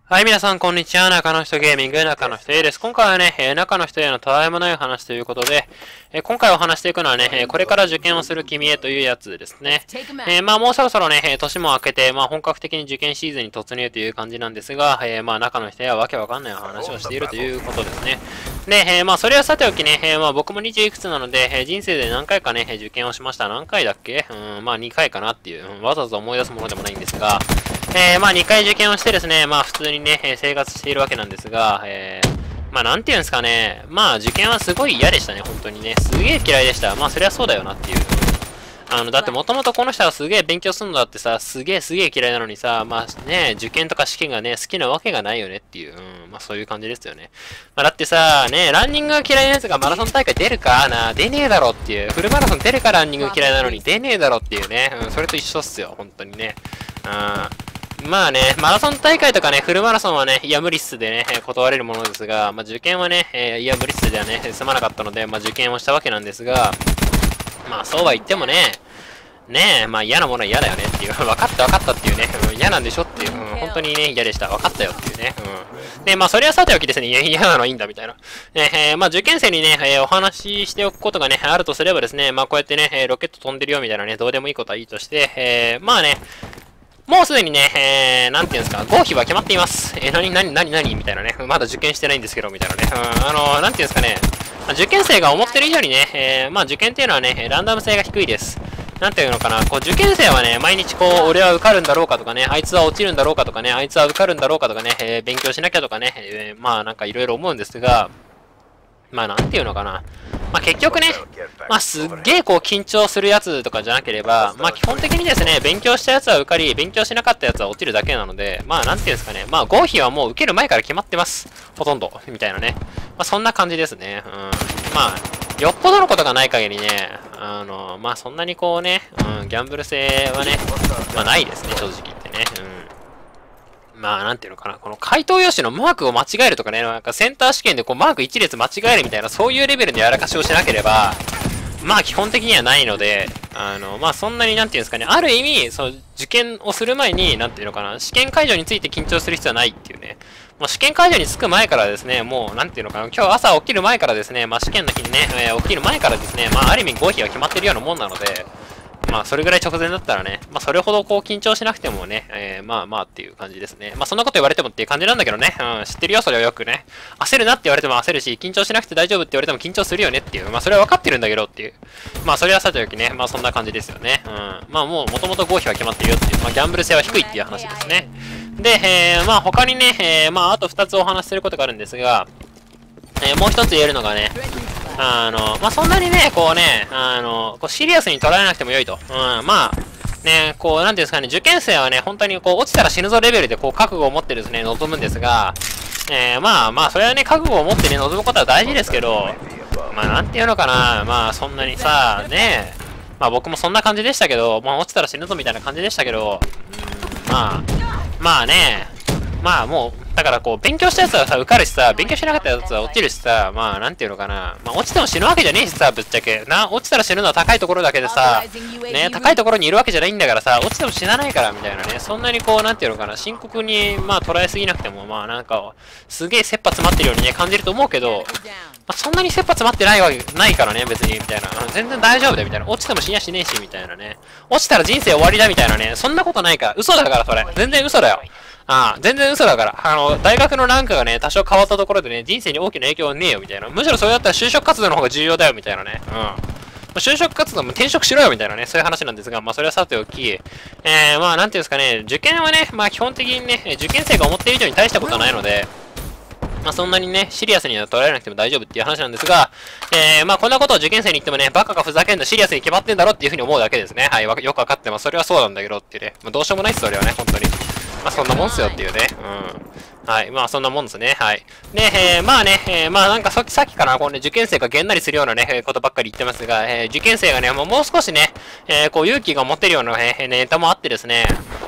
はい、皆さん、こんにちは。中の人ゲーミング、中の人 A です。今回はね、中の人へのたわいもない話ということで、今回お話していくのはね、これから受験をする君へというやつですね。もうそろそろね、年も明けて、本格的に受験シーズンに突入という感じなんですが、中の人へはわけわかんない話をしているということですね。で、それはさておきね、僕も20いくつなので、人生で何回かね、受験をしました。何回だっけ2回かなっていう、わざわざ思い出すものでもないんですが、2回受験をしてですね、普通にね、生活しているわけなんですが、なんていうんですかね、受験はすごい嫌でしたね、本当にね。すげえ嫌いでした。そりゃそうだよなっていう。だってもともとこの人はすげえ勉強するのだってさ、すげえ嫌いなのにさ、受験とか試験がね、好きなわけがないよねっていう、そういう感じですよね。だってさ、ランニングが嫌いなやつがマラソン大会出るか出ねえだろっていう。フルマラソン出るかランニング嫌いなのに出ねえだろっていうね。それと一緒っすよ、本当にね。マラソン大会とかね、フルマラソンはね、いや無理っすでね、断れるものですが、受験はね、いや無理っすではね、済まなかったので、受験をしたわけなんですが、そうは言ってもね、嫌なものは嫌だよねっていう、分かったっていうね、嫌なんでしょっていう、本当にね、嫌でした。分かったよっていうね、で、それはさておきですね、嫌なのはいいんだみたいな。受験生にね、お話ししておくことがね、あるとすればですね、こうやってね、ロケット飛んでるよみたいなね、どうでもいいことはいいとして、もうすでにね、なんていうんですか、合否は決まっています。何みたいなね。まだ受験してないんですけど、みたいなね。なんていうんですかね。受験生が思ってる以上にね、受験っていうのはね、ランダム性が低いです。なんていうのかな、受験生はね、毎日俺は受かるんだろうかとかね、あいつは落ちるんだろうかとかね、あいつは受かるんだろうかとかね、勉強しなきゃとかね、なんかいろいろ思うんですが、なんていうのかな。結局ね、すっげえ緊張するやつとかじゃなければ、基本的にですね、勉強したやつは受かり、勉強しなかったやつは落ちるだけなので、なんていうんですかね、合否はもう受ける前から決まってます。ほとんど、みたいなね。そんな感じですね。よっぽどのことがない限りね、そんなにギャンブル性はね、ないですね、正直言ってね。なんていうのかな。この回答用紙のマークを間違えるとかね、なんかセンター試験でマーク1列間違えるみたいな、そういうレベルのやらかしをしなければ、基本的にはないので、そんなになんていうんですかね、ある意味、受験をする前に、なんていうのかな、試験会場について緊張する必要はないっていうね。試験会場に着く前からですね、もう、なんていうのかな、今日朝起きる前からですね、試験の日にね、起きる前からですね、ある意味合否は決まってるようなもんなので、それぐらい直前だったらね、それほど緊張しなくてもね、っていう感じですね。そんなこと言われてもっていう感じなんだけどね、知ってるよ、それはよくね。焦るなって言われても焦るし、緊張しなくて大丈夫って言われても緊張するよねっていう、それは分かってるんだけどっていう。それはさておきね、そんな感じですよね。もう、もともと合否は決まってるよっていう、ギャンブル性は低いっていう話ですね。で、他にね、あと2つお話しすることがあるんですが、もう一つ言えるのがね、そんなにね、シリアスに捉えなくても良いと。なんていうんですかね、受験生はね、本当に落ちたら死ぬぞレベルで覚悟を持ってですね、臨むんですが、それはね、覚悟を持ってね、臨むことは大事ですけど、なんていうのかな、そんなにさ、ね、僕もそんな感じでしたけど、落ちたら死ぬぞみたいな感じでしたけど、もう、だから勉強したやつはさ、受かるしさ、勉強しなかったやつは落ちるしさ、なんていうのかな。落ちても死ぬわけじゃねえしさ、ぶっちゃけ。落ちたら死ぬのは高いところだけでさ、ね、高いところにいるわけじゃないんだからさ、落ちても死なないから、みたいなね。そんなになんていうのかな、深刻に、捉えすぎなくても、なんか、すげえ切羽詰まってるようにね、感じると思うけど、そんなに切羽詰まってないわけないからね、別に、みたいな。全然大丈夫だよ、みたいな。落ちても死にやしねえし、みたいなね。落ちたら人生終わりだ、みたいなね。そんなことないから。嘘だから、それ。全然嘘だよ。全然嘘だから。大学のランクがね、多少変わったところでね、人生に大きな影響はねえよ、みたいな。むしろそれだったら就職活動の方が重要だよ、みたいなね。就職活動も転職しろよ、みたいなね、そういう話なんですが、それはさておき、なんていうんですかね、受験はね、基本的にね、受験生が思っている以上に大したことはないので、そんなにね、シリアスには捉えなくても大丈夫っていう話なんですが、こんなことを受験生に言ってもね、バカかふざけんな、シリアスに決まってんだろっていうふうに思うだけですね。はい、よくわかってます。それはそうなんだけどっていうね。どうしようもないっす、それはね、本当に。そんなもんっすよっていうね。はい、そんなもんですね。はい。で、なんかさっきから受験生がげんなりするようなね、ことばっかり言ってますが、受験生がね、もう少しね、勇気が持てるような、ネタもあってですね、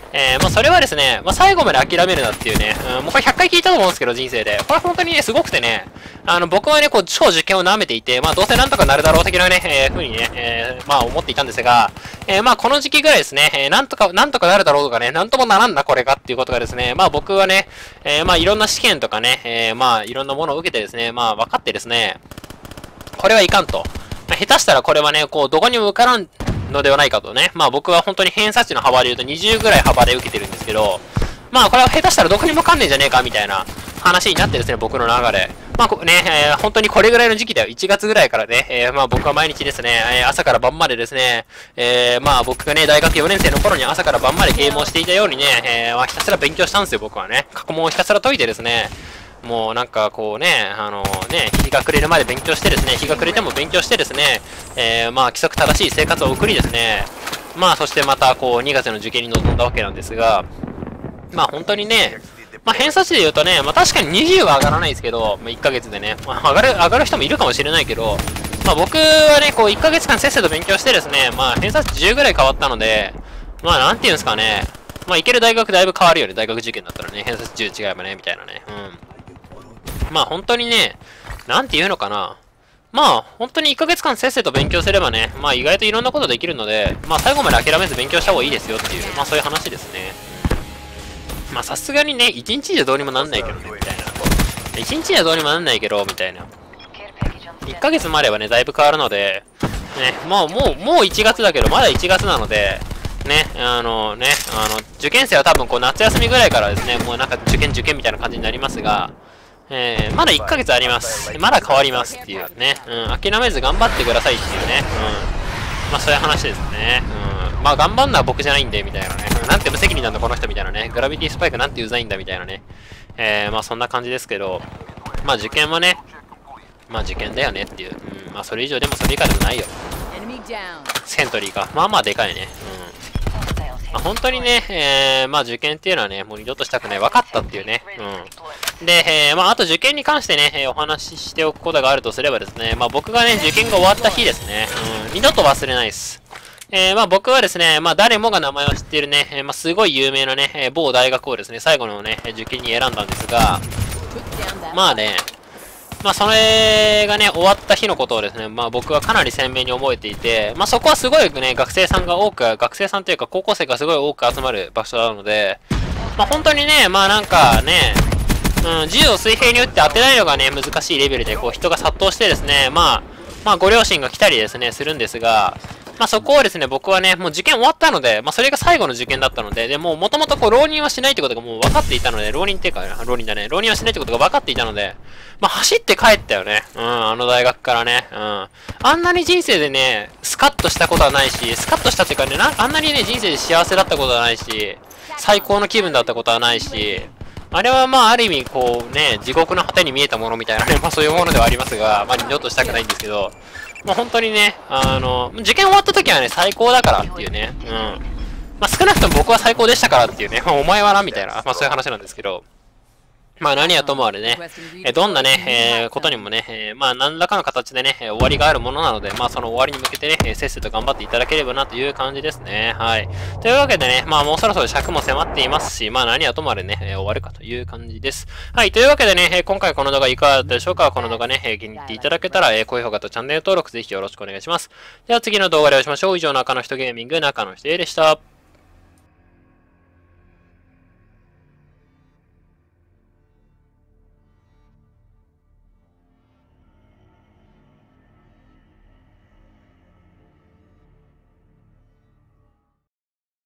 まあそれはですね、まあ最後まで諦めるなっていうね、もうこれ100回聞いたと思うんですけど、人生で。これ本当にね、すごくてね、僕はね、こう、超受験を舐めていて、まあどうせなんとかなるだろう的なね、風にね、まあ思っていたんですが、まあこの時期ぐらいですね、なんとかなるだろうとかね、なんともならんな、これがっていうことがですね、まあ僕はね、まあいろんな試験とかね、まあいろんなものを受けてですね、まあ分かってですね、これはいかんと。まあ、下手したらこれはね、こう、どこにも受からんのではないかとね。まあ僕は本当に偏差値の幅で言うと20ぐらい幅で受けてるんですけど、まあこれは下手したらどこにも受かんねえんじゃねえかみたいな話になってですね、僕の流れ。まあね、本当にこれぐらいの時期だよ。1月ぐらいからね、まあ僕は毎日ですね、朝から晩までですね、まあ僕がね、大学4年生の頃に朝から晩までゲームをしていたようにね、まあひたすら勉強したんですよ、僕はね。過去問をひたすら解いてですね、もうなんかこうね、日が暮れるまで勉強してですね、日が暮れても勉強してですね、まあ規則正しい生活を送りですね、まあそしてまたこう2月の受験に臨んだわけなんですが、まあ本当にね、まあ偏差値で言うとね、まあ確かに20は上がらないですけど、まあ1ヶ月でね、まあ上がる人もいるかもしれないけど、まあ僕はね、こう1ヶ月間せっせと勉強してですね、まあ偏差値10ぐらい変わったので、まあなんていうんですかね、まあ行ける大学だいぶ変わるよね、大学受験だったらね、偏差値10違えばね、みたいなね、まあ本当にね、なんて言うのかな。まあ本当に1ヶ月間せっせと勉強すればね、まあ意外といろんなことできるので、まあ最後まで諦めず勉強した方がいいですよっていう、まあそういう話ですね。まあさすがにね、1日じゃどうにもなんないけどね、みたいな。1日じゃどうにもなんないけど、みたいな。1ヶ月まではね、だいぶ変わるので、ね、もう1月だけど、まだ1月なので、ね、受験生は多分こう夏休みぐらいからですね、もうなんか受験みたいな感じになりますが、まだ1ヶ月あります。まだ変わりますっていうね。諦めず頑張ってくださいっていうね。まあそういう話ですね。まあ頑張んのは僕じゃないんで、みたいなね。なんて無責任なんだこの人みたいなね。グラビティスパイクなんてうざいんだみたいなね。まあそんな感じですけど、まあ受験はね、まあ受験だよねっていう。まあそれ以上でもそれ以下でもないよ。セントリーか。まあまあでかいね。まあ、本当にね、まあ受験っていうのはね、もう二度としたくない。分かったっていうね。で、まああと受験に関してね、お話ししておくことがあるとすればですね、まあ僕がね、受験が終わった日ですね。二度と忘れないです。まあ僕はですね、まあ誰もが名前を知っているね、まあすごい有名なね、某大学をですね、最後のね、受験に選んだんですが、まあね、まあそれがね、終わった日のことをですね、まあ僕はかなり鮮明に覚えていて、まあそこはすごいね、学生さんというか高校生がすごい多く集まる場所なので、まあ本当にね、まあなんかね、銃を水平に撃って当てないのがね、難しいレベルでこう人が殺到してですね、まあご両親が来たりですね、するんですが、まあそこをですね、僕はね、もう受験終わったので、まあそれが最後の受験だったので、でももともとこう浪人はしないってことがもう分かっていたので、浪人はしないってことが分かっていたので、まあ走って帰ったよね。あの大学からね。あんなに人生でね、スカッとしたことはないし、スカッとしたっていうかね、あんなにね、人生で幸せだったことはないし、最高の気分だったことはないし、あれはまあある意味こうね、地獄の果てに見えたものみたいなね、まあそういうものではありますが、まあ二度としたくないんですけど、まあ本当にね、受験終わった時はね、最高だからっていうね、まあ少なくとも僕は最高でしたからっていうね、まあお前はな、みたいな、まあそういう話なんですけど、まあ何はともあれね、どんなね、ことにもね、まあ何らかの形でね、終わりがあるものなので、まあその終わりに向けてね、せっせと頑張っていただければなという感じですね。はい。というわけでね、まあもうそろそろ尺も迫っていますし、まあ何はともあれね、終わるかという感じです。はい。というわけでね、今回この動画いかがだったでしょうか。この動画ね、気に入っていただけたら、高評価とチャンネル登録ぜひよろしくお願いします。では次の動画でお会いしましょう。以上、中の人ゲーミング、中の人 A でした。